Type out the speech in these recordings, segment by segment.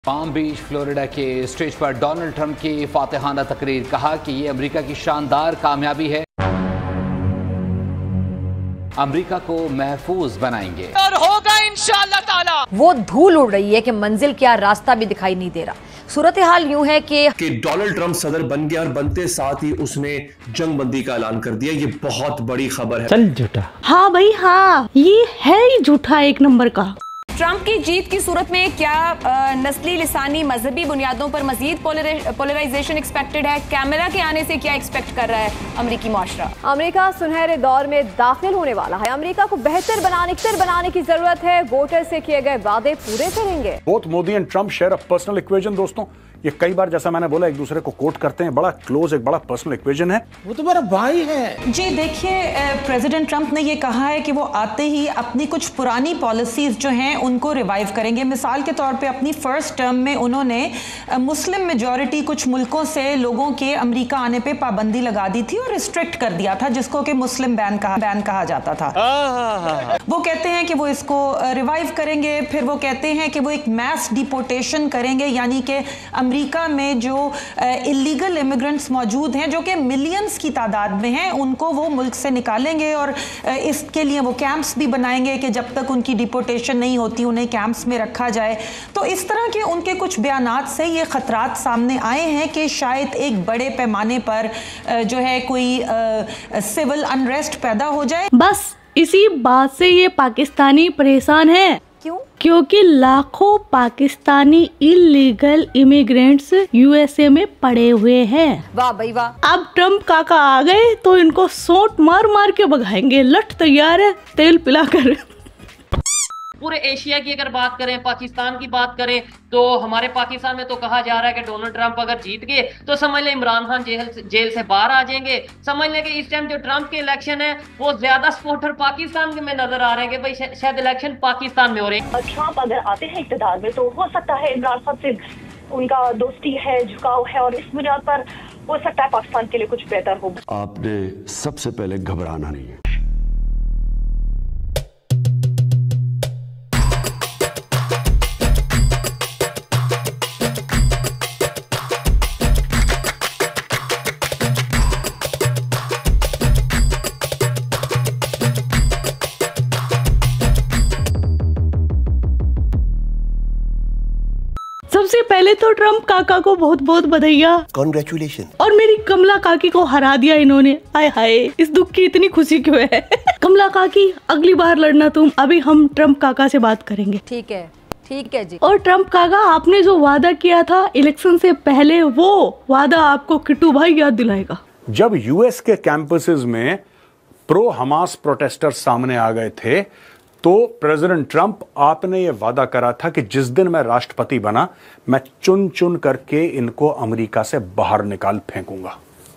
Palm Beach Florida के stage पर Donald Trump की फातिहाना तकरीर, कहा कि ये अमेरिका की शानदार कामयाबी है, अमेरिका को महफूज बनाएंगे और होगा इंशाअल्लाह ताला। वो धूल उड़ रही है कि मंजिल क्या, रास्ता भी दिखाई नहीं दे रहा। सूरत हाल यूं है कि डोनाल्ड ट्रंप सदर बन गया और बनते साथ ही उसने जंग बंदी का ऐलान कर दिया। ये बहुत बड़ी खबर है। चल झूठा। हाँ भाई हाँ, ये है ही झूठा एक नंबर का। ट्रंप की जीत की सूरत में क्या नस्ली, लिसानी, मजहबी बुनियादों पर मजीद पोलराइजेशन एक्सपेक्टेड है? कैमरा के आने से क्या एक्सपेक्ट कर रहा है अमेरिकी माशरा? अमेरिका सुनहरे दौर में दाखिल होने वाला है। अमेरिका को बेहतर बनाने की जरूरत है। वोटर से किए गए वादे पूरे करेंगे। Both Modi and Trump share a personal equation. दोस्तों, ये कई बार जैसा मैंने बोला एक दूसरे को कोट करते हैं, बड़ा क्लोज, एक बड़ा पर्सनल इक्वेशन है। वो तो मेरा भाई है जी। देखिए, प्रेसिडेंट ट्रंप ने ये कहा है कि वो आते ही अपनी कुछ पुरानी पॉलिसीज जो हैं उनको रिवाइव करेंगे। मिसाल के तौर पे अपनी फर्स्ट टर्म में उन्होंने मुस्लिम मेजॉरिटी कुछ मुल्कों से लोगों के अमेरिका आने पे पाबंदी लगा दी थी और रिस्ट्रिक्ट कर दिया था, जिसको कि मुस्लिम बैन कहा जाता था। वो कहते हैं कि वो इसको रिवाइव करेंगे। फिर वो कहते हैं कि वो एक मैस डिपोर्टेशन करेंगे, यानी कि अमेरिका में जो इलीगल इमिग्रेंट्स मौजूद हैं, जो कि मिलियंस की तादाद में हैं, उनको वो मुल्क से निकालेंगे और इसके लिए वो कैंप्स भी बनाएंगे कि जब तक उनकी डिपोर्टेशन नहीं होती उन्हें कैंप्स में रखा जाए। तो इस तरह के उनके कुछ बयानात से ये खतरात सामने आए हैं कि शायद एक बड़े पैमाने पर जो है कोई सिविल अनरेस्ट पैदा हो जाए। बस इसी बात से ये पाकिस्तानी परेशान है। क्यों? क्योंकि लाखों पाकिस्तानी इलीगल इमिग्रेंट्स यूएसए में पड़े हुए हैं। वाह भाई वाह। अब ट्रम्प काका आ गए तो इनको सोट मार मार के भगाएंगे। लठ तैयार है, तेल पिलाकर। पूरे एशिया की अगर बात करें, पाकिस्तान की बात करें, तो हमारे पाकिस्तान में तो कहा जा रहा है कि डोनाल्ड ट्रंप अगर जीत गए तो समझ लें इमरान खान जेल से बाहर आ जाएंगे। समझ लें कि इस टाइम जो ट्रंप के इलेक्शन है वो ज्यादा सपोर्टर पाकिस्तान में नजर आ रहे हैं कि भाई शायद इलेक्शन पाकिस्तान में हो रहे हैं। ट्रंप अगर आते हैं इक़्तिदार में तो हो सकता है इमरान खान से उनका दोस्ती है, झुकाव है, और इस बुनियाद पर हो सकता है पाकिस्तान के लिए कुछ बेहतर हो। आपने सबसे पहले घबराना नहीं है। सबसे पहले तो ट्रम्प काका को बहुत बहुत बधाइयाँ, कॉन्ग्रेचुलेशन। और मेरी कमला काकी को हरा दिया इन्होंने। आय हाय, इस दुख की इतनी खुशी क्यों है? कमला काकी, अगली बार लड़ना तुम। अभी हम ट्रम्प काका से बात करेंगे। ठीक है जी। और ट्रम्प काका, आपने जो वादा किया था इलेक्शन से पहले, वो वादा आपको किट्टू भाई याद दिलाएगा। जब यूएस के कैंपसेस में प्रो हमास प्रोटेस्टर्स सामने आ गए थे तो प्रेसिडेंट ट्रंप, आपने ये वादा करा था कि जिस दिन मैं राष्ट्रपति बना मैं चुन चुन करके इनको अमेरिका से बाहर निकाल फेंकूंगा।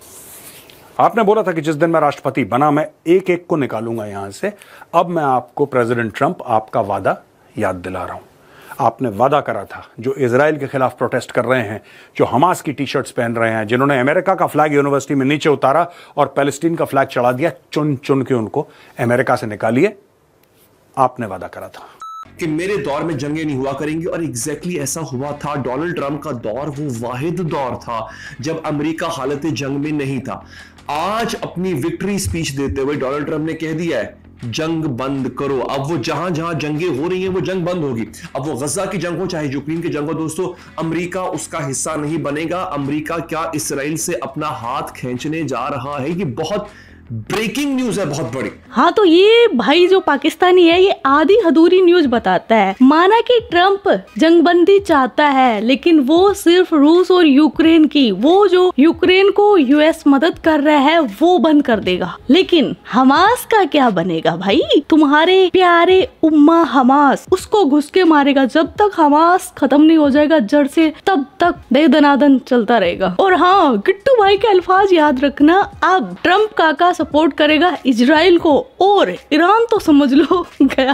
आपने बोला था कि जिस दिन मैं राष्ट्रपति बना मैं एक एक को निकालूंगा यहां से। अब मैं आपको प्रेसिडेंट ट्रंप आपका वादा याद दिला रहा हूं। आपने वादा करा था जो इजराइल के खिलाफ प्रोटेस्ट कर रहे हैं, जो हमास की टी शर्ट्स पहन रहे हैं, जिन्होंने अमेरिका का फ्लैग यूनिवर्सिटी में नीचे उतारा और पैलेस्टीन का फ्लैग चढ़ा दिया, चुन चुन के उनको अमेरिका से निकालिए। आपने वादा करा था कि मेरे दौर में जंगें नहीं हुआ करेंगी, और एग्जैक्टली ऐसा हुआ था। डोनाल्ड ट्रंप का दौर वो वाहिद दौर था जब अमेरिका हालत जंग में नहीं था। आज अपनी विक्ट्री स्पीच देते हुए डोनाल्ड ट्रंप ने कह दिया है जंग बंद करो। अब वो जहां जहां जंगें हो रही हैं वो जंग बंद होगी। अब वो गजा की जंग हो चाहे यूक्रेन की जंग हो, दोस्तों, अमेरिका उसका हिस्सा नहीं बनेगा। अमेरिका क्या इसराइल से अपना हाथ खींचने जा रहा है? ये बहुत ब्रेकिंग न्यूज है, बहुत बड़ी। हाँ, तो ये भाई जो पाकिस्तानी है ये आधी अधूरी न्यूज बताता है। माना कि ट्रम्प जंगबंदी चाहता है, लेकिन वो सिर्फ रूस और यूक्रेन की, वो जो यूक्रेन को यूएस मदद कर रहा है वो बंद कर देगा। लेकिन हमास का क्या बनेगा भाई? तुम्हारे प्यारे उम्मा हमास, उसको घुस के मारेगा। जब तक हमास खत्म नहीं हो जाएगा जड़ से, तब तक दे दनादन चलता रहेगा। और हाँ, किट्टू भाई के अल्फाज याद रखना। अब ट्रम्प काका सपोर्ट करेगा इजराइल को, और ईरान तो समझ लो गया।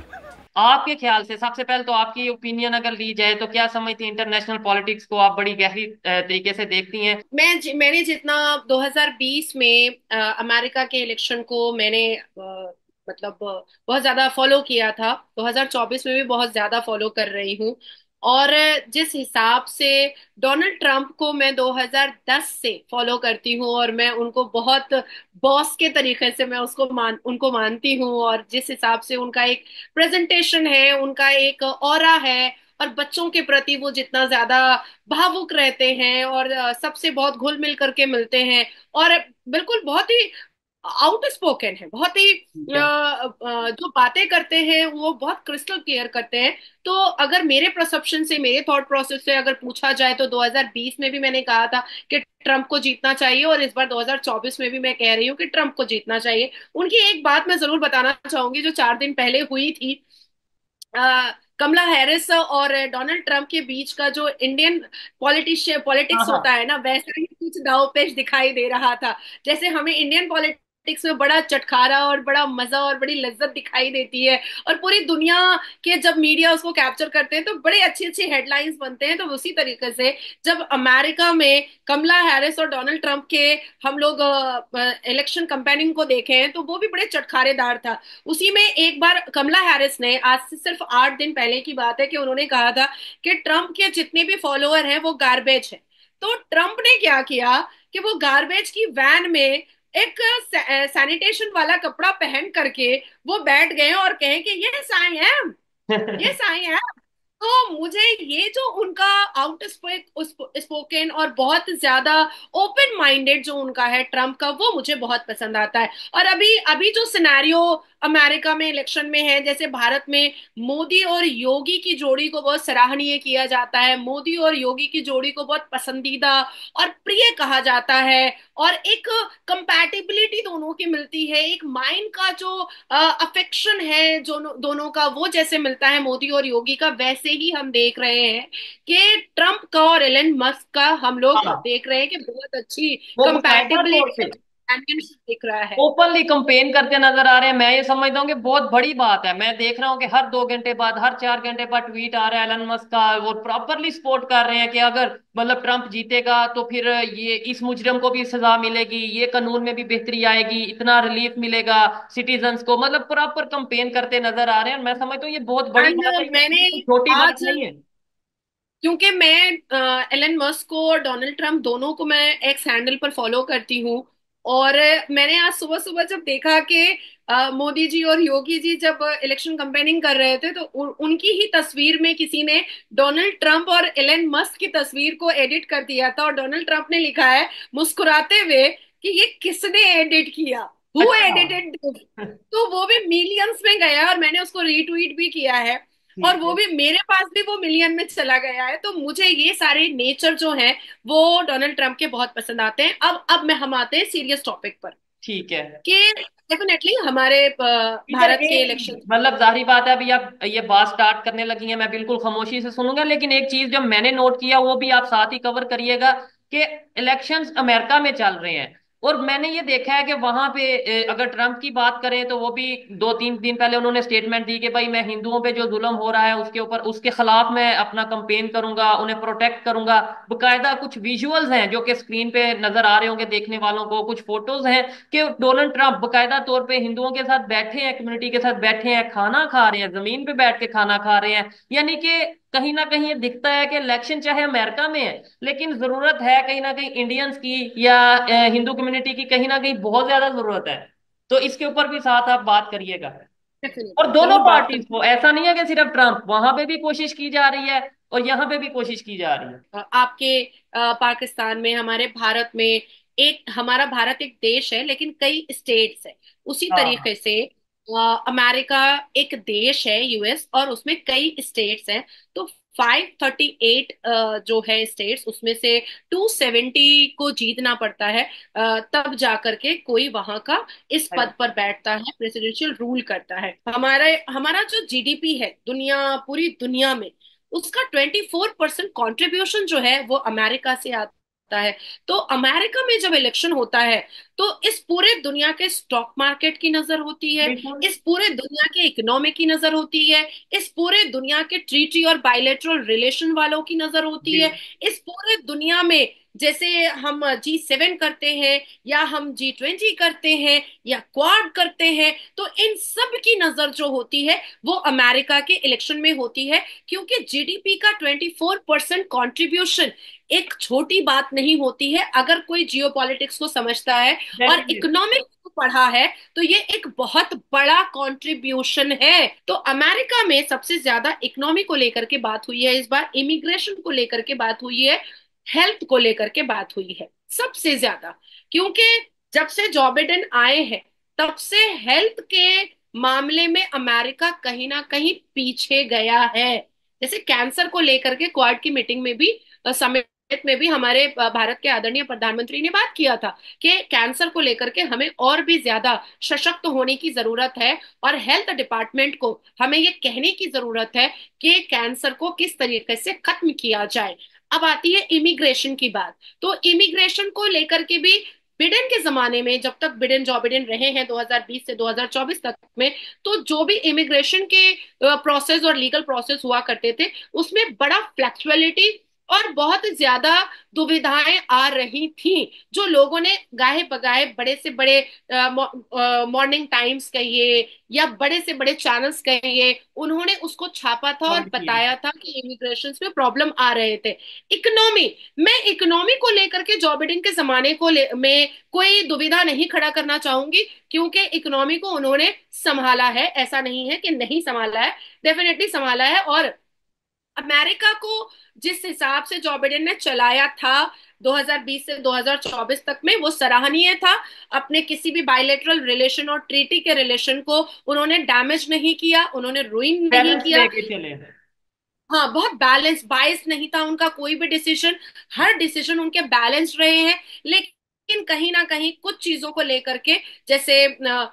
आपके ख्याल से, सबसे पहले तो आपकी ओपिनियन अगर ली जाए तो क्या समझती हैं इंटरनेशनल पॉलिटिक्स को? आप बड़ी गहरी तरीके से देखती हैं। मैंने जितना 2020 में अमेरिका के इलेक्शन को मैंने मतलब बहुत ज्यादा फॉलो किया था, 2024 में भी बहुत ज्यादा फॉलो कर रही हूँ। और जिस हिसाब से डोनाल्ड ट्रंप को मैं 2010 से फॉलो करती हूँ और मैं उनको बहुत बॉस के तरीके से मैं उनको मानती हूँ, और जिस हिसाब से उनका एक प्रेजेंटेशन है, उनका एक ऑरा है, और बच्चों के प्रति वो जितना ज्यादा भावुक रहते हैं और सबसे बहुत घुल मिल करके मिलते हैं, और बिल्कुल बहुत ही आउट स्पोकन है, बहुत ही जो बातें करते हैं वो बहुत क्रिस्टल क्लियर करते हैं। तो अगर मेरे परसेप्शन से, मेरे थॉट प्रोसेस से अगर पूछा जाए तो 2020 में भी मैंने कहा था कि ट्रंप को जीतना चाहिए, और इस बार 2024 में भी मैं कह रही हूँ कि ट्रंप को जीतना चाहिए। उनकी एक बात मैं जरूर बताना चाहूंगी जो 4 दिन पहले हुई थी। कमला हैरिस और डोनाल्ड ट्रंप के बीच का जो इंडियन हाँ पॉलिटिक्स हाँ। होता है ना, वैसा ही कुछ दांवपेच दिखाई दे रहा था। जैसे हमें इंडियन पॉलिटिक्स में बड़ा चटखारा और बड़ा मजा और बड़ी लज्जत दिखाई देती है, और पूरी दुनिया के जब मीडिया उसको कैप्चर करते हैं तो बड़े अच्छी अच्छी हेडलाइंस बनते हैं। तो उसी तरीके से जब अमेरिका में कमला हैरिस और डोनाल्ड ट्रंप के हम लोग इलेक्शन कंपेनिंग को देखे हैं तो वो भी बड़े चटखारेदार था। उसी में एक बार कमला हैरिस ने, आज से सिर्फ 8 दिन पहले की बात है, कि उन्होंने कहा था कि ट्रंप के जितने भी फॉलोअर हैं वो गार्बेज है। तो ट्रंप ने क्या किया कि वो गार्बेज की वैन में एक सैनिटेशन वाला कपड़ा पहन करके वो बैठ गए और कहें कि ये साई है, ये साई है। तो मुझे ये जो उनका आउट स्पोकन और बहुत ज्यादा ओपन माइंडेड जो उनका है ट्रम्प का, वो मुझे बहुत पसंद आता है। और अभी अभी जो सिनेरियो अमेरिका में इलेक्शन में है, जैसे भारत में मोदी और योगी की जोड़ी को बहुत सराहनीय किया जाता है, मोदी और योगी की जोड़ी को बहुत पसंदीदा और प्रिय कहा जाता है, और एक कंपैटिबिलिटी दोनों की मिलती है, एक माइंड का जो अफेक्शन है जो दोनों का वो जैसे मिलता है मोदी और योगी का, वैसे ही हम देख रहे हैं कि ट्रंप का और एलन मस्क का हम लोग हाँ, देख रहे हैं कि बहुत अच्छी वो बकायदा तौर कंपैटिबिलिटी पे चैंपियनशिप दिख रहा है। ओपनली कंपेन करते नजर आ रहे हैं। मैं ये समझता हूँ कि बहुत बड़ी बात है। मैं देख रहा हूँ कि हर 2 घंटे बाद, हर 4 घंटे बाद ट्वीट आ रहा है एलन मस्क का। वो प्रॉपरली सपोर्ट कर रहे हैं कि अगर मतलब ट्रंप जीतेगा तो फिर ये इस मुजरिम को भी सजा मिलेगी, ये कानून में भी बेहतरी आएगी, इतना रिलीफ मिलेगा सिटीजन्स को। मतलब प्रॉपर कंपेन करते नजर आ रहे हैं। और मैं समझता हूँ ये बहुत बड़ी एंड बात है, मैंने ये कोई छोटी बात आज, नहीं है। क्योंकि मैं एलन मस्क को और डोनाल्ड ट्रंप दोनों को मैं एक्स हैंडल पर फॉलो करती हूँ, और मैंने आज सुबह सुबह जब देखा कि मोदी जी और योगी जी जब इलेक्शन कंपेनिंग कर रहे थे तो उनकी ही तस्वीर में किसी ने डोनाल्ड ट्रंप और एलन मस्क की तस्वीर को एडिट कर दिया था, और डोनाल्ड ट्रंप ने लिखा है मुस्कुराते हुए कि ये किसने एडिट किया, हु अच्छा। Edited this. तो वो भी मिलियंस में गया और मैंने उसको रीट्वीट भी किया है, और ठीक वो है। भी मेरे पास भी वो मिलियन में चला गया है। तो मुझे ये सारे नेचर जो हैं वो डोनाल्ड ट्रंप के बहुत पसंद आते हैं। अब मैं हम आते हैं सीरियस टॉपिक पर, ठीक है। कि डेफिनेटली हमारे इधर भारत के एक इलेक्शन। मतलब जाहिर बात है, अभी आप ये बात स्टार्ट करने लगी हैं, मैं बिल्कुल खामोशी से सुनूंगा। लेकिन एक चीज जो मैंने नोट किया वो भी आप साथ ही कवर करिएगा कि इलेक्शंस अमेरिका में चल रहे हैं। और मैंने ये देखा है कि वहां पे अगर ट्रंप की बात करें तो वो भी 2-3 दिन पहले उन्होंने स्टेटमेंट दी कि भाई मैं हिंदुओं पे जो जुल्म हो रहा है उसके ऊपर, उसके खिलाफ मैं अपना कंपेन करूंगा, उन्हें प्रोटेक्ट करूंगा। बकायदा कुछ विजुअल्स हैं जो कि स्क्रीन पे नजर आ रहे होंगे देखने वालों को, कुछ फोटोज हैं कि डोनाल्ड ट्रंप बकायदा तौर पे हिंदुओं के साथ बैठे हैं, कम्युनिटी के साथ बैठे हैं, खाना खा रहे हैं, जमीन पे बैठ के खाना खा रहे हैं। यानी कि कहीं ना कहीं ये दिखता है कि इलेक्शन चाहे अमेरिका में है लेकिन जरूरत है कहीं ना कहीं इंडियंस की या हिंदू कम्युनिटी की, कहीं ना कहीं बहुत ज्यादा जरूरत है। तो इसके ऊपर भी साथ आप बात करिएगा। और डेफिनेटली दोनों जरूर बात पार्टीज करते को, ऐसा नहीं है कि सिर्फ ट्रंप, वहां पे भी कोशिश की जा रही है और यहाँ पे भी कोशिश की जा रही है। हैं। आपके पाकिस्तान में, हमारे भारत में, एक हमारा भारत एक देश है लेकिन कई स्टेट्स है। उसी हाँ। तरीके से अमेरिका एक देश है, यूएस, और उसमें कई स्टेट्स हैं। तो 538 जो है स्टेट्स, उसमें से 270 को जीतना पड़ता है, तब जाकर के कोई वहां का इस पद पर बैठता है, प्रेसिडेंशियल रूल करता है। हमारा हमारा जो जीडीपी है पूरी दुनिया में, उसका 24% कॉन्ट्रीब्यूशन जो है वो अमेरिका से आता है। तो अमेरिका में जब इलेक्शन होता है तो इस पूरे दुनिया के स्टॉक मार्केट की नजर होती है, बिल्कुल। इस पूरे दुनिया के इकोनॉमी की नजर होती है, इस पूरे दुनिया के ट्रीटी और बायलैटरल रिलेशन वालों की नजर होती जी। है, इस पूरे दुनिया में जैसे हम G7 करते हैं या हम G20 करते हैं या क्वाड करते हैं, तो इन सब की नजर जो होती है वो अमेरिका के इलेक्शन में होती है, क्योंकि जीडीपी का 24% कंट्रीब्यूशन एक छोटी बात नहीं होती है। अगर कोई जियोपॉलिटिक्स को समझता है और इकोनॉमिक्स को पढ़ा है तो ये एक बहुत बड़ा कंट्रीब्यूशन है। तो अमेरिका में सबसे ज्यादा इकोनॉमी को लेकर के बात हुई है, इस बार इमिग्रेशन को लेकर के बात हुई है, हेल्थ को लेकर के बात हुई है सबसे ज्यादा, क्योंकि जब से जो बाइडेन आए हैं तब से हेल्थ के मामले में अमेरिका कहीं ना कहीं पीछे गया है। जैसे कैंसर को लेकर के क्वाड की मीटिंग में भी, समिट में भी हमारे भारत के आदरणीय प्रधानमंत्री ने बात किया था कि कैंसर को लेकर के हमें और भी ज्यादा सशक्त होने की जरूरत है और हेल्थ डिपार्टमेंट को हमें ये कहने की जरूरत है कि कैंसर को किस तरीके से खत्म किया जाए। अब आती है इमिग्रेशन की बात। तो इमिग्रेशन को लेकर के भी बिडेन के जमाने में, जब तक जो बिडेन रहे हैं 2020 से 2024 तक में, तो जो भी इमिग्रेशन के प्रोसेस और लीगल प्रोसेस हुआ करते थे उसमें बड़ा फ्लेक्सिबिलिटी और बहुत ज्यादा दुविधाएं आ रही थी, जो लोगों ने गाहे बगाहे बड़े से बड़े मॉर्निंग टाइम्स कहिए या बड़े से बड़े चैनल्स कहिए, उन्होंने उसको छापा था और बताया था कि इमिग्रेशन में प्रॉब्लम आ रहे थे। मैं इकोनॉमी को लेकर के जो बाइडेन के जमाने में कोई दुविधा नहीं खड़ा करना चाहूंगी, क्योंकि इकोनॉमी को उन्होंने संभाला है, ऐसा नहीं है कि नहीं संभाला है, डेफिनेटली संभाला है। और अमेरिका को जिस हिसाब से जो बाइडेन ने चलाया था 2020 से 2024 तक में, वो सराहनीय था। अपने किसी भी बायलैटरल रिलेशन और ट्रीटी के रिलेशन को उन्होंने डैमेज नहीं किया, उन्होंने रुइन नहीं किया। हाँ, बहुत बैलेंस, बायस नहीं था उनका कोई भी डिसीजन, हर डिसीजन उनके बैलेंस रहे हैं। लेकिन कहीं ना कहीं कुछ चीजों को लेकर के, जैसे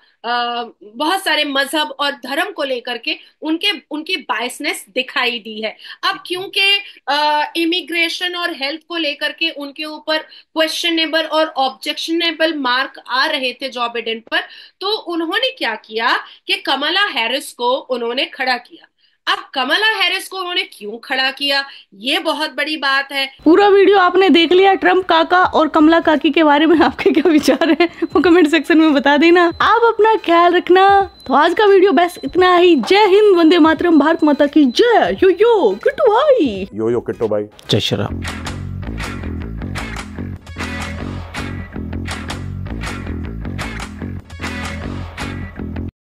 बहुत सारे मजहब और धर्म को लेकर के उनकी बायसनेस दिखाई दी है। अब क्योंकि इमिग्रेशन और हेल्थ को लेकर के उनके ऊपर क्वेश्चनेबल और ऑब्जेक्शनेबल मार्क आ रहे थे जो बाइडेन पर, तो उन्होंने क्या किया कि कमला हैरिस को उन्होंने खड़ा किया। अब कमला हैरिस को उन्होंने क्यों खड़ा किया, ये बहुत बड़ी बात है। पूरा वीडियो आपने देख लिया ट्रम्प काका और कमला काकी के बारे में, आपके क्या विचार हैं वो कमेंट सेक्शन में बता देना। आप अपना ख्याल रखना। तो आज का वीडियो बस इतना ही। जय हिंद, वंदे मातरम, भारत माता की जय। यो यो किट्टू भाई, यो यो किट्टू भाई, जय श्री राम।